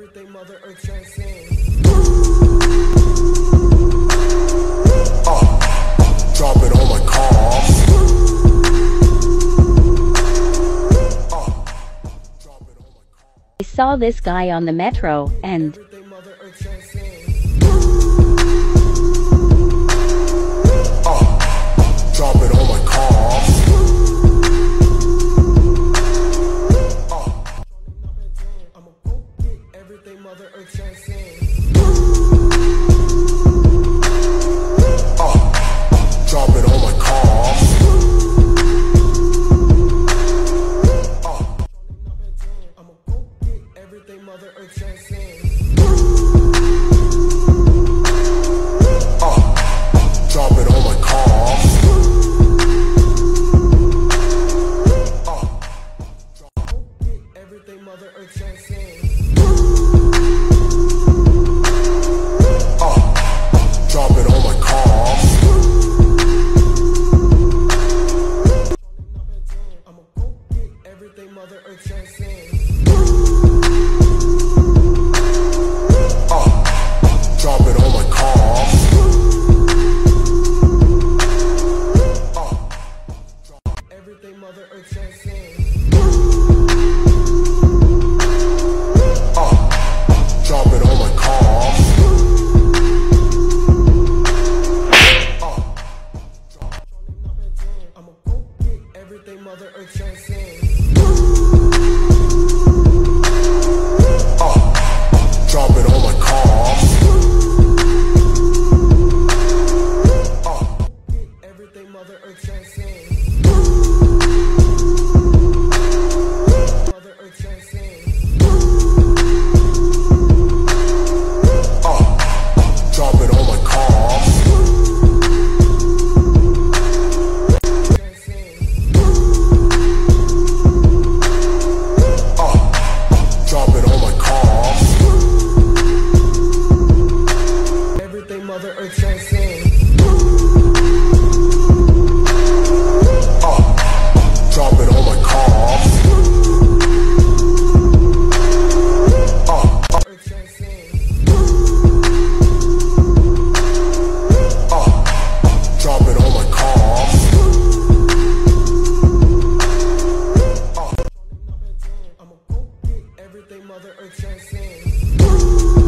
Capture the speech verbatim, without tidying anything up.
everything Mother Earth transcends. Uh, drop it on my car. Uh, drop it on my car. I saw this guy on the metro, and Everything Mother Earth transcends. Uh, drop it on my car. Uh, I'ma go get everything Mother Earth transcends. Uh, drop it on my car. Uh, I'ma go get everything Mother Earth transcends. Uh, drop it on my car. Uh, go get everything Mother Earth transcends. Uh, drop it on my car. I'ma go get everything Mother Earth transcends. Uh, drop it on my car. Uh, drop everything Mother Earth transcends. Uh, drop it on my car. Uh, drop- I'ma go get everything Mother Earth transcends. Uh, drop it on my car. Uh, get everything Mother Earth transcends. Mother Earth transcends. Uh, drop it on my car. Transcends. Uh, drop it on my car. Everything Mother Earth transcends. Uh, drop it on my car. Uh, Earth transcends. Uh, drop it on my car. Uh, I'ma go get everything Mother Earth transcends.